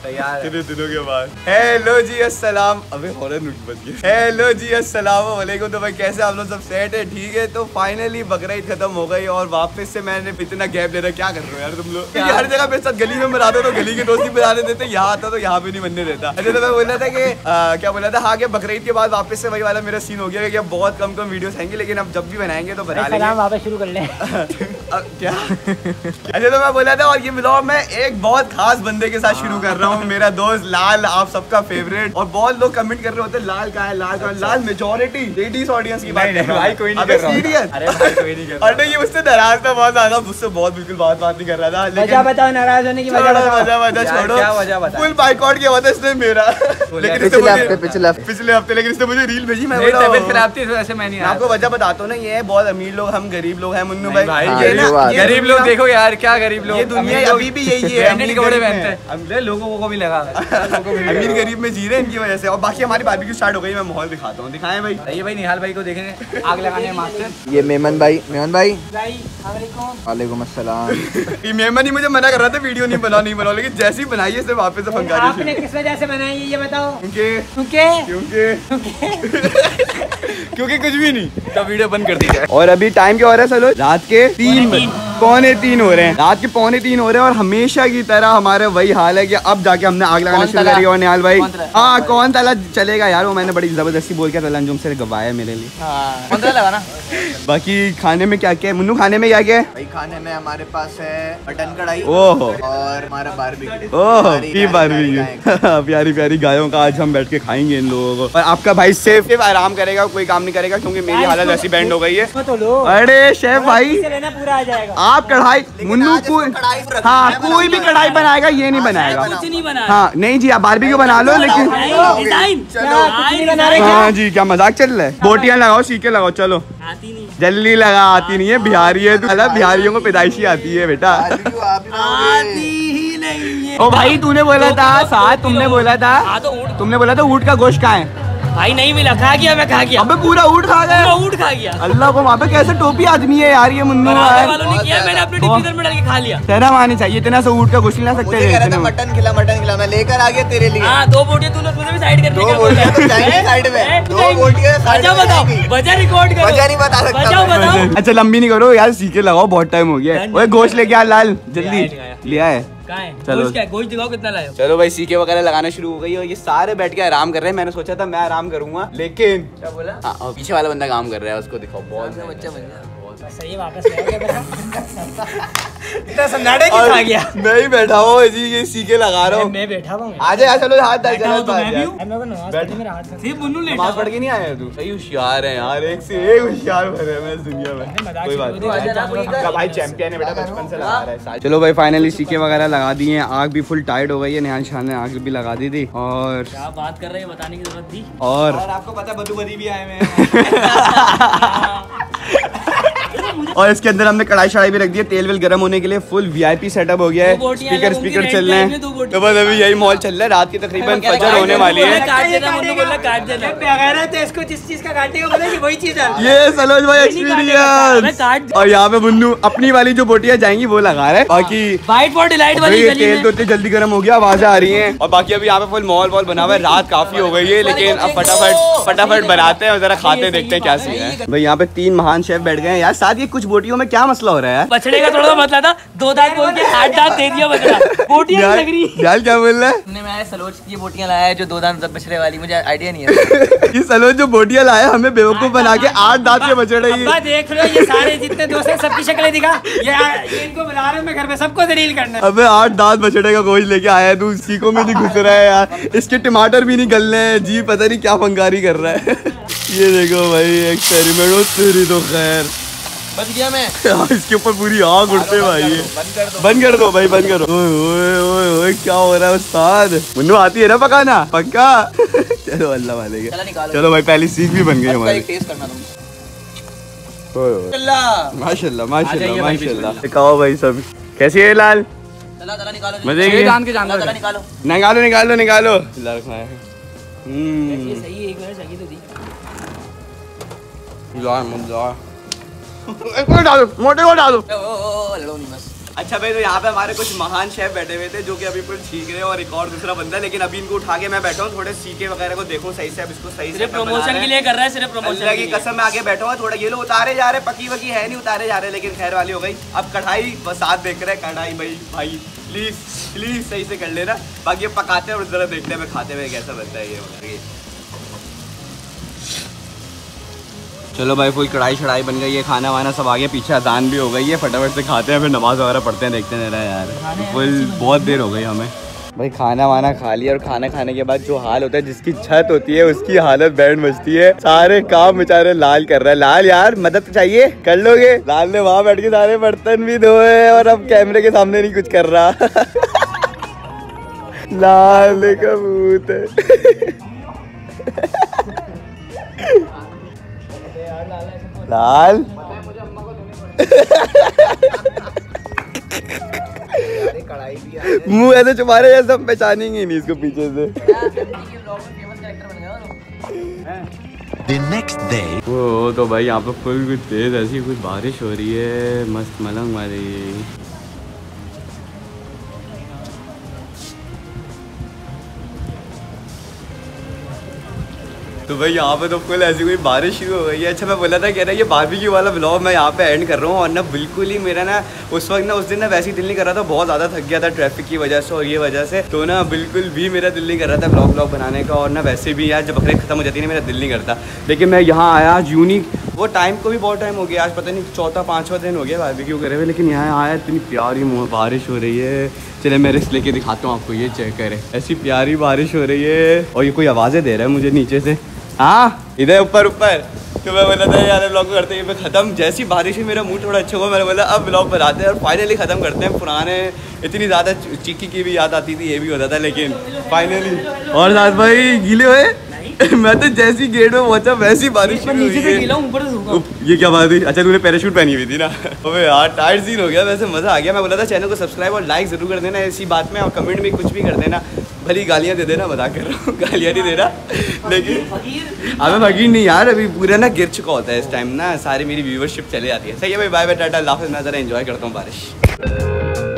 तैयार कितने दिनों के बाद। हेलो जी अस्सलाम, अबे हॉरर नुट बज गया। हेलो जी अस्सलाम वालेकुम। तो भाई कैसे आप लोग, सब सेट है? ठीक है। तो फाइनली बकरीद खत्म हो गई और वापस से मैंने इतना गैप ले रहा। क्या कर रहे हो यार तुम लोग? हर जगह मेरे साथ गली में बना दो तो गली के दोस्त ही बनाने देते, यहाँ आता तो यहाँ पे नहीं बनने देता। अच्छा तो मैं बोल रहा था कि क्या बोला था, हाँ कि बकरीद के बाद वापस से वही वाला मेरा सीन हो गया कि अब बहुत कम वीडियोस आएंगे, लेकिन अब जब भी बनाएंगे तो बना लेंगे। वापस शुरू कर ले। क्या? अच्छा तो मैं बोला था, और ये व्लॉग मैं एक बहुत खास बंदे के साथ शुरू कर रहा हूँ, मेरा दोस्त लाल, आप सबका फेवरेट। और बहुत लोग कमेंट कर रहे होते हैं लाल कहाँ है, लाल कहाँ है। लाल मेजॉरिटी लेडीज ऑडियंस की बात कर रहा हूं। भाई कोई नहीं कर रहा। अरे भाई कोई नहीं कर रहा। अरे ये मुझसे नाराज था बहुत ज्यादा, मुझसे बहुत बिल्कुल बात नहीं कर रहा था। वजह बताओ, नाराज होने की वजह छोड़ो, क्या वजह बता। फुल बाइकआउट किया हुआ था इसने मेरा, लेकिन पिछले हफ्ते लेकिन इसने मुझे रील भेजी। मैं तबीयत खराब थी तो ऐसे मैं नहीं आया। आपको वजह बताता हूँ ना, ये बहुत अमीर लोग, हम गरीब लोग हैं मुन्नू भाई। गरीब लोग देखो यार, क्या गरीब लोग, ये दुनिया अभी भी यही है, कपड़े पहनते हैं, लोगों को भी लगा अमीर गरीब में जी रहे हैं इनकी वजह से। और बाकी हमारी बारबेक्यू स्टार्ट हो गई, मैं माहौल दिखाता हूँ। दिखाएं भाई। ये भाई निहाल भाई को देखेंगे आग लगाने मास्टर। ये मेमन भाई वालेकुम अस्सलाम। ये मेमन ही मुझे मना कर रहा था वीडियो नहीं बनाओ, लेकिन जैसे ही बनाई है वापस से फंगारी। आपने किस वजह से बनाई है ये बताओ? क्योंकि कुछ भी नहीं, तो वीडियो बंद कर दी जाए। और अभी टाइम क्या हो रहा है सलो? रात के 3:45 हो रहे हैं। रात के 3:45 हो रहे हैं और हमेशा की तरह हमारे वही हाल है कि अब जाके हमने आग लगाना शुरू करी। और निहाल भाई, हाँ कौन तला चलेगा यार, वो मैंने बड़ी जबरदस्ती बोल के तला अंजुम से गवाया मेरे लिए। लगाना। बाकी खाने में क्या क्या है मुन्नू? खाने में क्या क्या है भाई? खाने में हमारे पास है मटन कढ़ाई ओहो और हमारा बारबेक्यू। ओह प्यारी प्यारी गायों का आज हम बैठ के खाएंगे इन लोगों को। और आपका भाई सिर्फ आराम करेगा, कोई काम नहीं करेगा, क्योंकि मेरी हालत ऐसी बैंड हो गई है। अरे शेफ भाई पूरा आ जाएगा। आप कढ़ाई मुन्नू को, हाँ कोई भी कढ़ाई बनाएगा, ये नहीं बनाएगा। कुछ नहीं बना। हाँ नहीं जी, आप बारबेक्यू बना लो, लेकिन हाँ जी क्या मजाक चल रहा है? बोटियां लगाओ, सीखे लगाओ, चलो जल्दी लगा। आती नहीं है, बिहारी है, मतलब बिहारियों को पैदाइशी आती है बेटा। ओ भाई तूने बोला था साथ, तुमने बोला था ऊँट का गोश्त कहाँ है? भाई नहीं मिला, खा गया मैं, खा गया। अबे पूरा ऊँट खा गया? ऊँट खा गया। अल्लाह को, वहाँ पे कैसे टोपी आदमी है यार ये मुन्नू वालों ने किया, मैंने अपने डिफीजर में डाल के खा लिया। शर्म आनी चाहिए, इतना सा ऊँट का गोश्त ला सकते हैं? मटन खिला मैं लेकर आ गया तेरे लिए। हाँ 2 बोटियां तूने भी साइड करने का साइड में 2 बोटियां। बताओ, वजह रिकॉर्ड करो। वजह नहीं बता सकता। बताओ। अच्छा लंबी नहीं करो यार, सीखे लगाओ, बहुत टाइम हो गया। ओए गोश्त लेके आ लाल, जल्दी लिया है। चलो गोश्त दिखाओ कितना लाए हो। चलो भाई सीखे वगैरह लगाना शुरू हो गई और ये सारे बैठ के आराम कर रहे हैं। मैंने सोचा था मैं आराम करूंगा, लेकिन क्या बोला? हाँ पीछे वाला बंदा काम कर रहा है, उसको दिखाओ। बहुत बच्चा बन गया, सही वापस इतना समझाने की आ गया। मैं ही बैठा हूँ ये सीखे लगा रहा हूँ। मैं बैठा हूँ। आजा चलो हाथ डाल के नमाज पढ़ के नहीं आया तू? सही होशियार है यार, एक से एक होशियार भरे हैं मैं दुनिया में। कोई बात नहीं भाई, चैंपियन है बेटा, बचपन से लगा रहा है। चलो भाई फाइनली सीखे वगैरह लगा दिए हैं, आग भी फुल टाइट हो गई है। निहाल शाह ने आग भी लगा दी थी। और क्या बात कर रहे हैं, बताने की जरूरत थी। और आपको पता बदू बदी भी आए हैं। और इसके अंदर हमने कढ़ाई शढ़ाई भी रख दी है, तेल वेल गर्म होने के लिए। फुल वीआईपी सेटअप हो गया है, स्पीकर चल रहे हैं। तो बस अभी यही मॉल चल रहा है, रात की तकरीबन फजर होने वाली है। इसको जिस चीज का काटेगा बोला कि वही चीज है। ये सलोज भाई एक्सपीरियंस। और यहाँ पे मुन्नू अपनी वाली जो बोटियां जाएंगी वो लगा रहे हैं। बाकी वाइट फॉर डिलाइट वाली तेल तो इतनी जल्दी गर्म हो गया, आवाजें आ रही हैं। और बाकी अभी यहाँ पे फुल मॉल वॉल बना हुआ है। रात काफी हो गई है, लेकिन अब फटाफट बनाते हैं और जरा खाते देखते हैं क्या सीन है। भाई यहाँ पे 3 महान शेफ बैठ गए हैं यार साथ। ये कुछ बोटियों में क्या मसला हो रहा है? बछड़े का थोड़ा मतलब था, 2 दांत बोल के 8 दांत दे दिया बछड़ा। बोटियां लग रही यार, क्या बोल रहा है? तुमने मैं सलोच की बोटियां लाया है जो 2 दांत बछड़े वाली, मुझे आइडिया नहीं है। ये सलोच जो बोटियां लाया हमें बेवकूफ बना के 8 दांत के बछड़े। ये देख लो, ये सारे जितने दोस्त हैं सबकी शक्लें दिखा। ये इनको बुला रहा हूं मैं घर पे, सबको दलील करना। अबे 8 दांत बछड़े का गोश्त लेके आया है तू, सीखों में नहीं घुस रहा है यार। इसके टमाटर भी नहीं गलने हैं जी, पता नहीं क्या फंगारी कर रहा है। ये देखो भाई एक्सपेरिमेंट, तेरी तो खैर बच गया मैं। इसके ऊपर पूरी आग उड़ते भाई। बंद कर दो भाई, बंद करो। ओए क्या हो रहा है उस्ताद? मुन्नू आती है ना पकाना? पक्का? चलो अल्लाह वाले के। चलो भाई पहली सीख भी बन गई हमारी। माशाल्लाह माशाल्लाह माशाल्लाह। दिखाओ भाई सब कैसी है लाल? मजे की जान के निकालो निकालो निकालो। डालो मोटे को डालो। लड़ो नहीं बस। अच्छा भाई, तो यहाँ पे हमारे कुछ महान शेफ बैठे हुए थे जो कि अभी कुछ सीख रहे हैं और एक और दूसरा बंदा, लेकिन अभी इनको उठा के मैं बैठा हूँ थोड़े सीखे वगैरह को देखो सही से, अब इसको सही से प्रमोशन के लिए कर रहा है, सिर्फ प्रमोशन की कसम में आगे बैठा हुआ। थोड़ा ये लोग उतारे जा रहे, पकी वकी है नहीं, उतारे जा रहे, लेकिन खैर वाली हो गई। अब कढ़ाई बस साथ देख रहे हैं, कढ़ाई भाई प्लीज प्लीज सही से कर लेना। बाकी पकाते हैं और जरा देखते हैं खाते हुए कैसा बनता है ये। चलो भाई, फुल कढ़ाई शढ़ाई बन गई है, खाना वाना सब आगे पीछे, अजान भी हो गई है, फटाफट से खाते हैं, फिर नमाज वगैरह पढ़ते हैं, देखते हैं यार। फुल बहुत देर हो गई हमें भाई। खाना वाना खा लिया और खाना खाने के बाद जो हाल होता है, जिसकी छत होती है उसकी हालत बैंड बजती है। सारे काम बेचारे लाल कर रहा है। लाल यार मदद चाहिए, कर लोगे? लाल ने वहां बैठ के सारे बर्तन भी धोए और अब कैमरे के सामने नहीं कुछ कर रहा। लाल का भूत है। लाल मुंह ऐसे छुपा रहे जैसे हम पहचानेंगे नहीं इसको पीछे से। The next day. वो तो भाई यहाँ पे फुल कुछ तेज ऐसी कुछ बारिश हो रही है, मस्त मलंग वाली। तो भाई यहाँ पे तो फुल ऐसी कोई बारिश शुरू हो गई है। अच्छा मैं बोला था, कह रहा है ये बारबेक्यू वाला ब्लॉग मैं यहाँ पे एंड कर रहा हूँ, और ना बिल्कुल ही मेरा ना उस वक्त ना उस दिन ना वैसे ही दिल नहीं कर रहा था, बहुत ज़्यादा थक गया था ट्रैफिक की वजह से और ये वजह से, तो ना बिल्कुल भी मेरा दिल नहीं कर रहा था ब्लॉग बनाने का। और ना वैसे भी यार जब बकरीद खत्म हो जाती है ना मेरा दिल नहीं करता, लेकिन मैं यहाँ आया आज यूनिक, वो टाइम को भी बहुत टाइम हो गया, आज पता नहीं 4-5वां दिन हो गया बारबेक्यू करे हुए, लेकिन यहाँ आया इतनी प्यारी बारिश हो रही है। चले मैं रिस्क लेके दिखाता हूँ आपको, ये चेक करें, ऐसी प्यारी बारिश हो रही है और ये कोई आवाज़ें दे रहा है मुझे नीचे से। हाँ इधर ऊपर तो मैं बोला था यार ब्लॉग करते हैं ख़त्म। जैसी बारिश में मेरा मूड थोड़ा अच्छा हुआ, मैंने बोला अब ब्लॉग बनाते हैं और फाइनली ख़त्म करते हैं। पुराने इतनी ज़्यादा चिक्की की भी याद आती थी, ये भी होता था, लेकिन फाइनली। और साथ भाई गीले हुए मैं तो जैसी गेट में पहुंचा वैसी बारिश नीचे से गीला हूं, ऊपर से सूखा। ये क्या बात हुई? अच्छा तूने पैराशूट पहनी हुई थी ना? अबे यार टाइट सीन हो गया, वैसे मज़ा आ गया। मैं बोला था चैनल को सब्सक्राइब और लाइक ज़रूर कर देना इसी बात में, और कमेंट में कुछ भी कर देना, भली गालियाँ दे देना, मजाक कर रहा हूँ, गालियाँ नहीं देना, लेकिन अबे फकीर नहीं यार, अभी पूरा ना गिर चुका होता है इस टाइम ना, सारी मेरी व्यूवरशिप चले जाती है। सही है भाई, बाय बाय टाटा, अल्लाह हाफ़िज़। मैं ज़रा एंजॉय करता हूँ बारिश।